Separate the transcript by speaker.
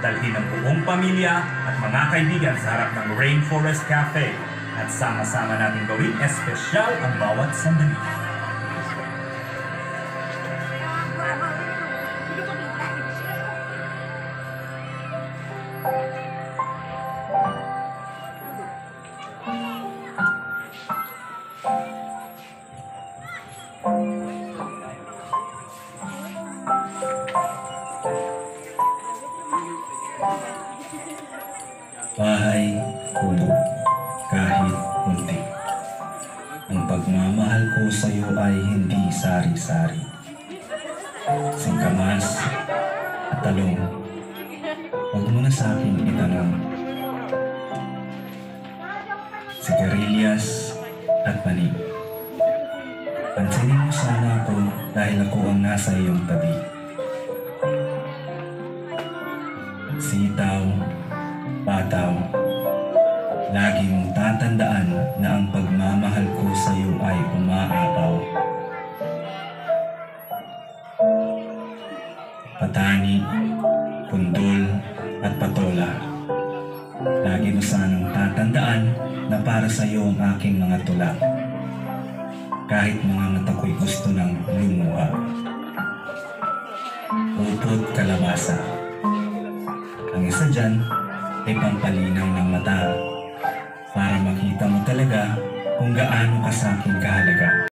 Speaker 1: dalhin ang buong pamilya at mga kaibigan sa harap ng Rainforest Cafe at sama-sama natin gawing espesyal ang bawat sandali.
Speaker 2: Bahay kubo, kahit munti. Ang pagmamahal ko sa iyo ay hindi sari-sari. Singkamas at talong, huwag mo na sa akin itanong. Sigarilyas at mani. Pansinin mo sana ako dahil ako ang nasa iyong tabi. Sitaw, bataw, lagi mong tatandaan na ang pagmamahal ko sa iyo ay umaapaw. Patani, pundol at patola, lagi mo sanang tatandaan na para sa iyo ang aking mga tula. Kahit mga mata ko'y gusto ng lumuha. Upot kalabasa. Ang isa dyan ay pampalinaw ng mata para makita mo talaga kung gaano ka sa akin kahalaga.